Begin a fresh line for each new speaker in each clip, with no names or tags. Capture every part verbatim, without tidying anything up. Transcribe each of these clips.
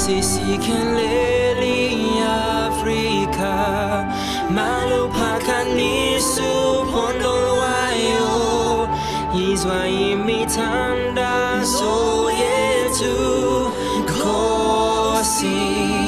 Stacey can lily Africa Malu pakani su pondo wayo Yizwa imitanda so yetu Kosi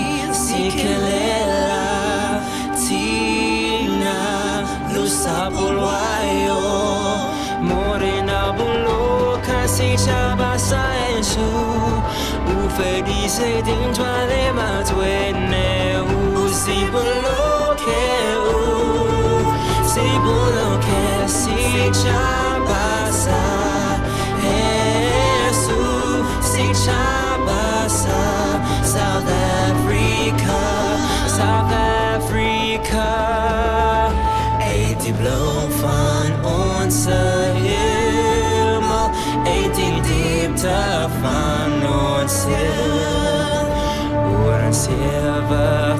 sikelela Tina lusapul wayo Morena bulo kasi chabasa ensu Ufe dice din twale matwene u si bulo ke u si bulo ke si chabasa Jesu si chabasa South Africa South Africa eighty blow fun on Sahel eighty deep to fun on Sahel Oran Silva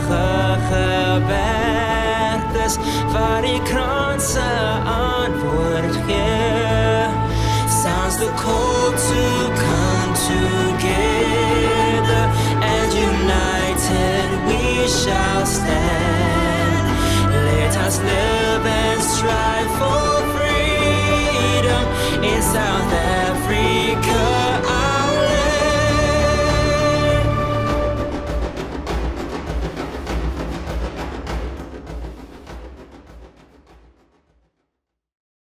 gebertes waar die kransen aan wordt ge Sounds the call to come together and united we shall stand Let us live and strive for freedom in South Africa